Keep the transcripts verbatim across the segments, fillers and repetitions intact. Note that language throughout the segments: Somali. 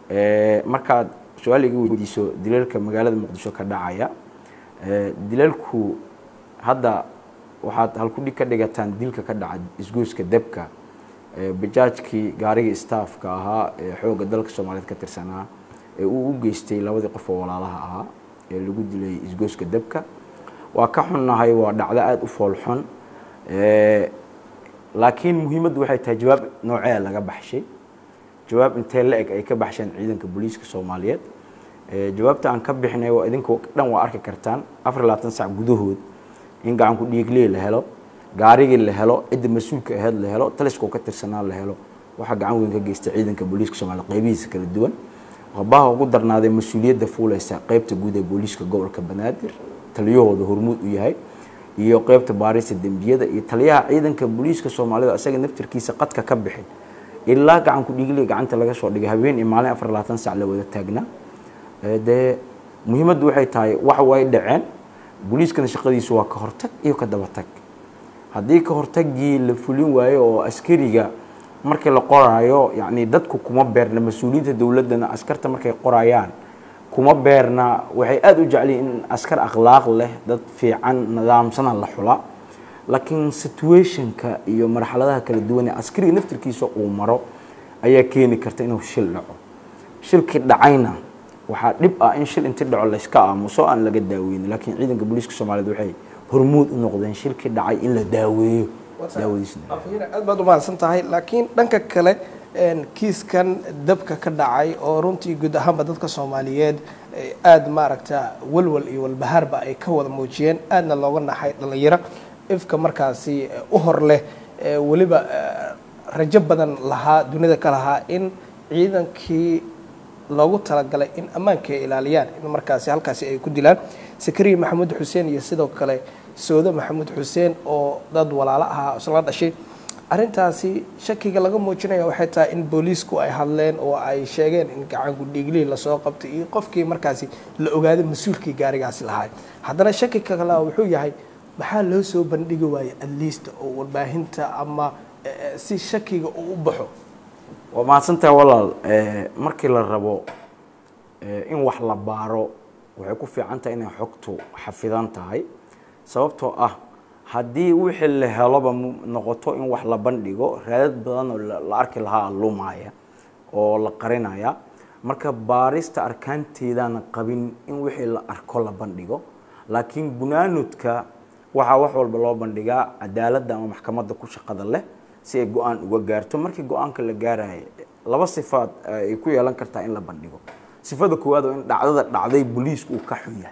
markaad su'aal iga weydiiso dilalka magaalada Muqdisho ka dhacaya dilalku hadda waxaad halku dhig ka dhigataan dilka ka dhacay isgoyska dabka bajaajkii gaariga staafka ahaa ee xooga dalka Soomaaliyeed ka tirsanaa ee uu u geystay labadii qof oo walaalaha ahaa ee lagu dilay isgoyska dabka waa ka xunnahay waa dhacdo aad u fool xun ee laakiin muhiimaddu waxay tahay jawaab noocee laga baxshay jawaab intee la eg ay ka baxsheen ciidanka booliiska Soomaaliyeed ee jawaabta aan ka bixinay waa idinku dhan waa arki kartaan afar iyo labaatan saac gudahood in gacan ku dhiigley la helo gaarigii la helo cid mas'uulka ahayd la helo taliska ka tirsanaa la helo waxa gacan weyn ka geystay ciidanka booliiska Soomaaliyeed qaybihiisa kala duwan qabaha ugu darnaaday mas'uuliyadda fuulaysa qaybta guud ee booliiska gobolka Banaadir taliyahooda hormuud u yahay iyo qaybta baarista dambiyada iyo taliyaha ciidanka booliiska Soomaaliyeed asaga naftirkiisa qadka ka bixin ilaa gacan ku dhiigley gacanta laga soo dhigay habeen iyo maalin afar iyo labaatan saac la wada taagna ee muhiimaddu waxay tahay wax way dhaceen booliiskana shaqadiisu waa ka hortag iyo ka daba tag haddii ka hortagii la fulin waayo oo askariga markii la qoraayo yani dadku kuma beerna mas'uuliyiinta dawladana askarta markay qorayaan kuma beerna waxay aad u jeceliin in askar akhlaaq leh dad fiican nidaamsan la xula laakiin situationka iyo marxaladaha kala duwan ee askariga naftirkiisa uu maro ayaa keeni karta inuu shil dhaco shilkii dhacayna waxa dib ah in shil inta dhaco la iska aamuso aan laga daaweyn laakiin ciidanka booliiska Soomaaliyeed waxay hormuud u noqdeen shilkii dhacay in la daaweeyo daawadiisna afayna aad baad u mahadsan tahay laakiin dhanka kale een kiiskan dabka ka dhacay oo runtii guud ahaan dadka Soomaaliyeed aad maaragta walwal iyo walbahaarba ay ka wada muujiyeen aadna looga naxay dhalinyaro ifka markaasi u hor leh waliba rajo badan lahaa dunida ka lahaa in ciidankii loogu talagalay in ammaanka ay ilaaliyaan in markaasi halkaasi ay ku dilaan Sakari Maxamed Xuseen iyo sidoo kale Soodo Maxamed Xuseen oo dad walaalo ah isla dhashay arintaasi shakiga laga muujinayo waxay tahay in booliisku ay hadleen oo ay sheegeen in gacan ku dhiigley la soo qabtay iyo qofkii markaasi la ogaaday mas'uulkii gaarigaasi lahaa haddana shakiga kale wuxuu yahay maxaa loo soo bandhigi waayay at least oo warbaahinta ama si shakiga uu u baxo waa maasanta walaal ee markii la rabo in wax la baaro waxay ku fiican tahay in xogtu xafidan tahay sababtoo ah haddii wixii la helo noqoto in wax la bandhigo raadad badan oo la arki lahaa lumaaya oo la qarinaya marka baarista arkaanteedana qabin in wixii la arko la bandhigo laakiin bunaanudka waxa wax walba loo bandhigaa cadaaladda ama maxkamadda ku shaqada leh si ay go'aan uga gaarto markii go'aanka la gaarayo laba sifaad ay ku yeelan kartaa in la bandhigo sifada koowaad oo in dhacdada dhacday booliisku uu ka xun yahay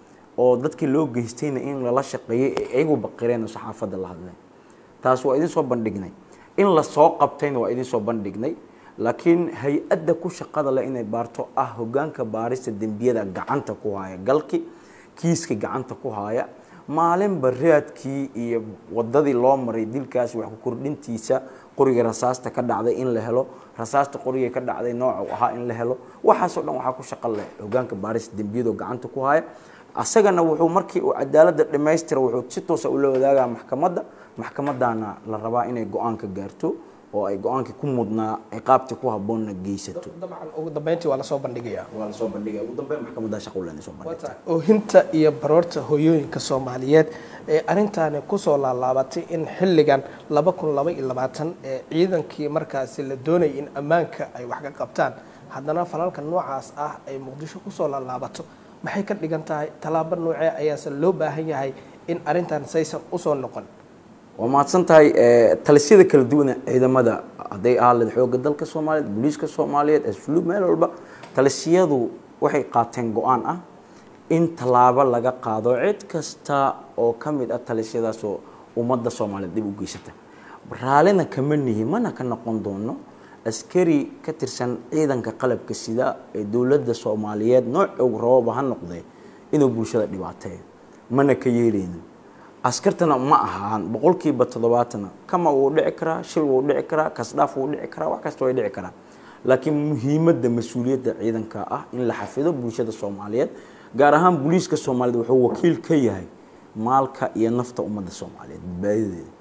oo dadkii loo geystayna in la shaqeeyay ayagu baqireen saxaafadda la hadlay taas waa idin soo bandhignay in la soo qabtayna waa idin soo bandhignay laakiin hay'adda ku shaqada leh inay baarto ah hoggaanka baarista dambiyada gacanta ku haya galki kiiska gacanta ku haya maalin baraadkii iyo wadadii loo maray dilkaas wax ku kordhintiisa qoriga rasaasta ka dhacday in la helo rasaasta qoriga ka dhacday nooc ahaa in la helo waxaas oo dhan waxa ku shaqo leh hoggaanka baarista dambiyada gacanta ku haya asagana wuxuu markii uu cadaaladda dhameystira wuxuu si toos ah u la wadaagaa maxkamadda maxkamadana la rabaa inay go'aan ka gaarto oo ay go'aanka ku mudnaa ciqaabta ku haboon geysato dabcan ugu dambeyntii waa la soo bandhigayaa waa la soo bandhigayaa ugu dambeyn maxkamadda shaqo u leedahay soo bandhigta oo hinta iyo baroorta hooyooyinka Soomaaliyeed ee arintaani ku soo laalaabatay in xilligan laba kun laba iyo labaatan ee ciidankii markaasi la doonay in ammaanka ay wax ka qabtaan haddana falalka noocaas ah ay Muqdisho ku soo laalaabato maxay ka dhigan tahay talaabo noocee ayaa loo baahan yahay in arintan saysan u soo noqon waa maadsan tahay talisiyada kala duwan ciidamada haday ahayd xoogga dalka Soomaaliyeed booliiska Soomaaliyeed asluub meel walba talisiyadu waxay qaateen go'aan ah in talaabo laga qaado cid kasta oo kamid ah talisiyadaas oo ummadda Soomaaliyeed dib u geysata raalina kama nihi mana ka noqon doono askari ka tirsan ciidanka qalabka sida ee dawladda Soomaaliyeed nooc ugu rooba ha noqday inuu bulshada dhibaateeyo mana ka yeelin askartana ma ahaan boqolkiiba toddobaatan kama uu dhici kara shil uu dhici kara kasdaaf uu dhici kara wax kasta way dhici kara laakiin muhiimadda mas'uuliyadda ciidanka ah in la xafido bulshada Soomaaliyeed gaar ahaan booliiska Soomaaliyeed wuxuu wakiil ka yahay maalka iyo nafta ummadda Soomaaliyeed badbaadadeeda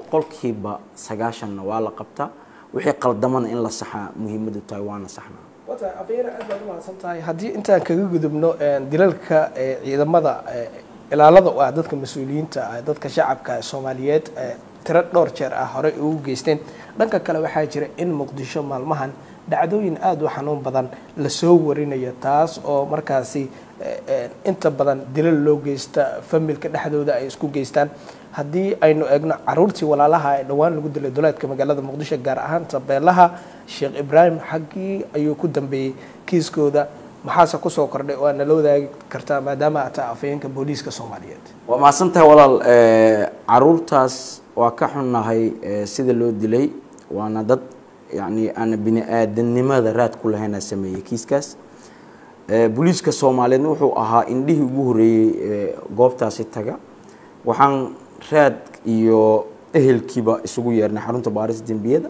boqolkiiba sagaashan waa la qabtaa wixii qaldamana in la saxa muhiimaddu tahay waana saxnaa wata afayna aad baad u mahadsantahay haddii intaan kaga gudubno dilalka ciidamada ilaalada oo ah dadka mas'uuliyiinta ah dadka shacabka Soomaaliyeed tiro dhowr jeer ah hore ugu geysteen dhanka kale waxaa jira in Muqdisho maalmahan dhacdooyin aad u xanuun badan la soo warinayo taas oo markaasi inta badan dilal loo geysta familka dhexdooda ay isku geystaan haddii aynu eegno caruurtii walaalaha ee dhawaan lagu dilay duleedka magaalada Muqdisho gaar ahaan tabeelaha Sheekh Ibrahim xaqii ayuu ku dambeeyay kiiskooda maxaa ku soo kordhay oo aan la wadaagi kartaa maadaama ata afayeenka booliska Soomaaliyeed waa maasantahay walaal caruurtaas waa ka xunnahay sida loo dilay waana dad يعني أنا بني آدم لماذا رات كل هنا سمية كيس كاس بوليس كصومالي نوحو أها إنديه جوهري قابتا ستة وحن رات يو أهل كيبا سوير نحرون تبارس دين بيدا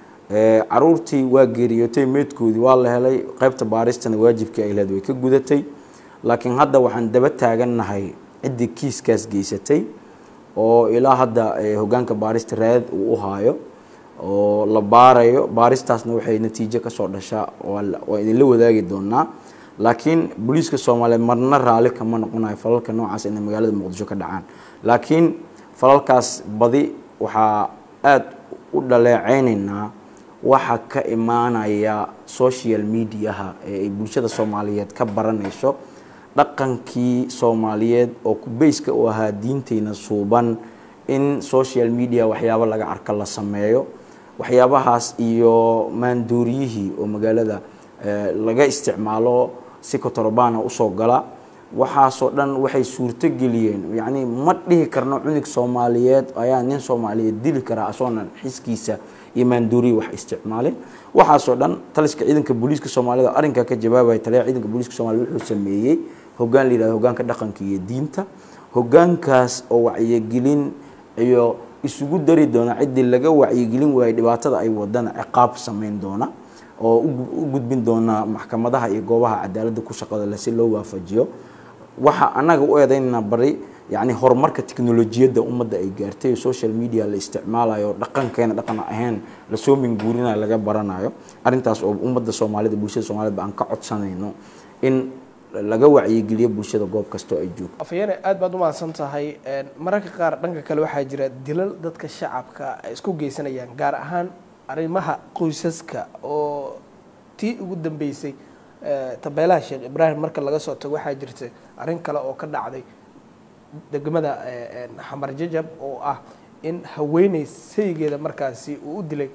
عرورتي واجري يوتي متكودي والله هلاي قابت بارس تنواجب كإلى دوي كجودتي لكن هذا وحن دبتها جن هاي عدي كيس كاس جيستي أو إلى هذا هجان كبارس تراد وأهايو oo la baarayo baaristaasna waxay natiijo ka soo dhashaa oo idin la wadaagi doonaa laakiin booliska Soomaaliyeed marna raali kama noqonayo falalka noocaas in magaalada Muqdisho ka dhacaan laakiin falalkaas badi waxa aad u dhaleeceynayna waxa ka imaanaya social media-ha ee bulshada Soomaaliyeed ka baranayso dhaqankii Soomaaliyeed oo ku beyska u ahaa diinteena suuban in social media waxyaabo laga arka la sameeyo waxyaabahaas iyo maanduuriyihii oo magaalada laga isticmaalo si kotorbaana u soo gala waxaasoo dhan waxay suurto geliyeen yani ma dhihi karno cunug Soomaaliyeed ayaa nin Soomaaliyeed dili kara asoonan xiskiisa iyo maanduuriyi wax isticmaalin waxaasoo dhan taliska ciidanka booliska Soomaalida arinka ka jawaabay taliya ciidanka booliska Soomaalida wuxuu sameeyay hoggaan liiraa hoggaanka dhaqanka iyo diinta hoggaankaas oo wacyigelin iyo isugu dari doona cidii laga wacyigelin waayay dhibaatada ay wadana ciqaab sameyn doona oo u gudbin doona maxkamadaha iyo goobaha cadaaladda ku shaqada la si loo waafajiyo waxa anaga u eedaynaa bari yani horumarka tiknoolajiyada ummadda ay gaartay social media la isticmaalayo dhaqankeena dhaqan ahaan la soo min guurina laga baranayo arintaas oo ummadda Soomaalida bulshada Soomaaliyeed aan ka codsanayno in laga wacyigeliyo bulshada goob kasto ay joogto afayeen aad baad u mahadsan tahay mararka qaar dhanka kale waxaa jira dilal dadka shacabka ay isku geysanayaan gaar ahaan arrimaha qoysaska oo tii ugu dambeysay tabeelaha Sheekh Ibrahim marka laga soo tago waxaa jirtay arrin kale oo ka dhacday degmada Xamar Jajab oo ah in haweeney saygeeda markaasi uu u dilay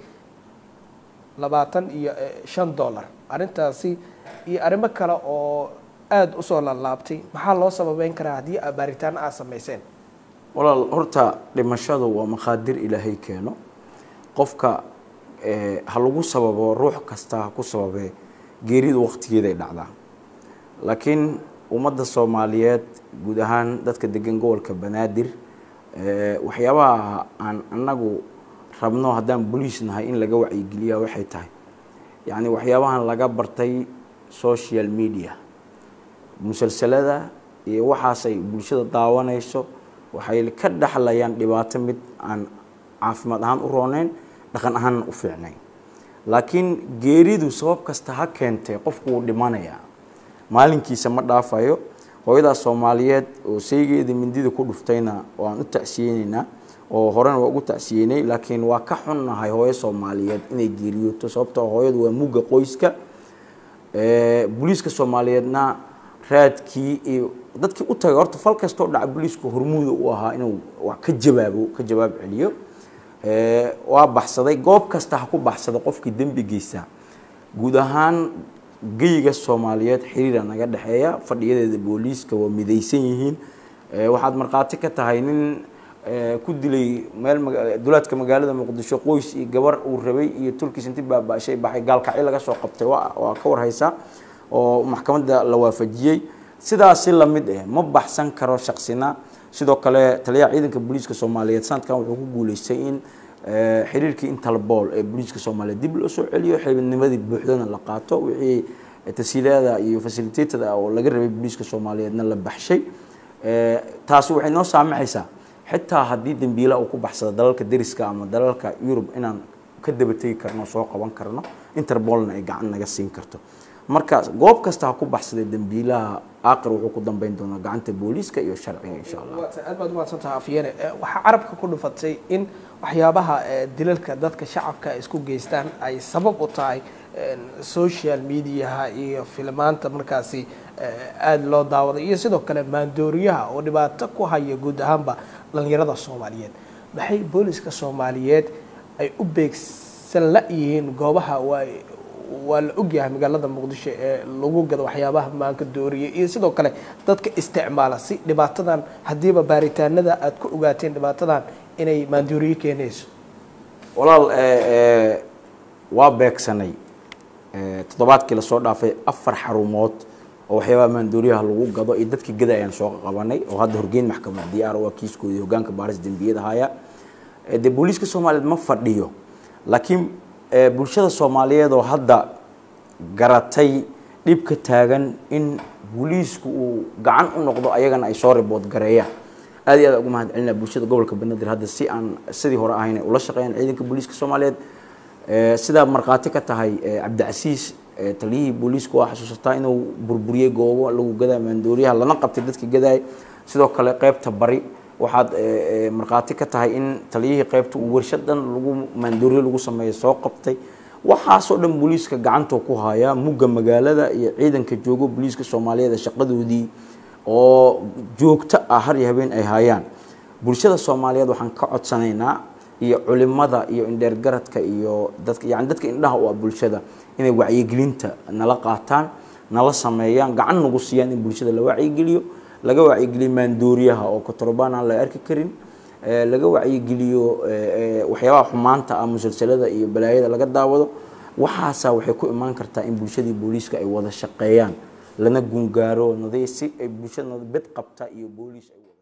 labaatan iyo shan dollar arrintaasi iyo arrimo kale oo aad u soo laabtay maxaa loo sababeyn karaa hadii abaaritaan aad sameyseen walaal horta dhimashadu waa maqaadir Ilaahay keeno qofka ee ha lagu sababo ruux kasta ku sababay geerida waqtigeeda ay dhacdaa laakiin ummadda Soomaaliyeed guud ahaan dadka degan gobolka Banaadir ee waxyaabaha aan anagu rabno hadaan booliis nahay in laga wacyigeliyo waxay tahay yani waxyaabahan laga bartay social media musalsalada iyo waxaas ay bulshada daawanayso waxay ka dhaxlayaan dhibaato mid aan caafimaad ahaan u roonayn dhaqan ahaan u fiicnayn laakiin geeridu sabab kasta ha keentay qofku uu dhimanaya maalinkiisa ma dhaafayo hooyada Soomaaliyeed oo saygeeda mindida ku dhuftayna oo aan u tacsiyeynaa oo horena waa ugu tacsiyeynay laakiin waa ka xunnahay hooyo Soomaaliyeed inay geeriyoto sababtoo hooyadu waa mugga qoyska ee booliska Soomaaliyeedna raadkii iyo dadkii u tagay horta fal kasto dhac booliska hormuud u ahaa inuu wax ka jawaabo ka jawaab celiyo ee waa baxsaday goob kasta ha ku baxsado qofkii dambigiisa guud ahaan geyga Soomaaliyeed xiriir naga dhaxeeya fadhiyadeeda booliska waa midaysan yihiin ee waxaad marqaati ka tahay nin ku dilay meel duleedka magaalada Muqdisho qoys iyo gabar uu rabay iyo tulkiis intii baabashay baxay gaalkacay laga soo qabtay waa ka war haysa oo maxkamadda la waafajiyay sidaas la mid ah ma baxsan karo shakhsina sidoo kale taliya ciidanka booliska Soomaaliyeed sanadkan wuxuu ku guuleystay in xiriirkii Interpol ee booliska Soomaaliyeed dib loo soo celiyo xilnimadii buuxdana la qaato wixii tasiilaada iyo facilitated oo laga rabay booliska Soomaaliyeedna la baxshay ee taas waxay noo saamaxaysaa حتى هذه دنبيلا أو كبحث دلالك دريسكا أما دلالك يوروب إن كدبتي كرنا سوق وان كرنا إنتربولنا إجعلنا جالسين كرتو marka goob kasta ha ku baxsaday dambiilaha aakhir wuxuu ku dambeyn doonaa gacanta booliska iyo sharciga insha Allah aad baad u mahadsantahay afyeene waxa carabka ku dhufatay in waxyaabaha dilalka dadka shacabka isku geystaan ay sabab u tahay social media iyo filmaanta markaasi aad loo daawado iyo sidoo kale maandooriyaha oo dhibaato ku haya guud ahaanba dhalinyarada Soomaaliyeed maxay booliska Soomaaliyeed ay u beegsan la yihiin goobaha way waa la ogyahay magaalada Muqdisho ee lagu gado waxyaabaha maanka dooriye iyo sidoo kale dadka isticmaala si dhibaatadan hadiiba baaritaanada aad ku ogaateen dhibaatadan inay maandooriye keenayso walaal ee waa beegsanay ee toddobaadkii la soo dhaafay afar xarumood oo waxyaabaha maandooriyaha lagu gado iyo dadkii gadayaan soo qabanay oo hadda horgeyn maxkamad diyaar waa kiiskooda hoggaanka baaris dambiyada haya ee booliska Soomaaliyeed ma fadhiyo laakiin bulshada Soomaaliyeed oo hadda garatay dhibka taagan in booliisku uu gacan u noqdo ayagana ay soo report gareeyaan aad iyo aad ugu mahad celinaa bulshada gobolka Banaadir hadda si aan sidii hore ahayn ula shaqeeyaan ciidanka booliska Soomaaliyeed ee sida marqaati ka tahay Cabdicasiis taliyihii booliisku waa xasuusataa inuu burburiyay goobo lagu gadaa maandooriyaha lana qabtay dadkii gaday sidoo kale qaybta bari waxaad marqaati ka tahay in taliyihii qaybta uu warshadan lagu maandooriyo lagu sameeyo soo qabtay waxa soo dhan booliiska gacanta ku haya mugga magaalada iyo ciidanka joogo booliiska Soomaaliyeed shaqadoodii oo joogto ah har iyo habeen ay hayaan bulshada Soomaaliyeed waxaan ka codsanaynaa iyo culimada iyo indheer garadka iyo dadka yaani dadka indhaha oo bulshada inay wacyigelinta nala qaataan nala sameeyaan gacan nagu siiyaan in bulshada la wacyigeliyo laga wacyigeliyo maandooriyaha oo kontrabaan aan la arki karin ee laga wacyigeliyo waxyaabaha xumaanta ah musalsalada iyo balaayada laga daawado waxaasa waxay ku imaan kartaa in bulshadii booliiska ay wada shaqeeyaan lana gungaaro nadiisi ay bulshada bad qabta iyo booliis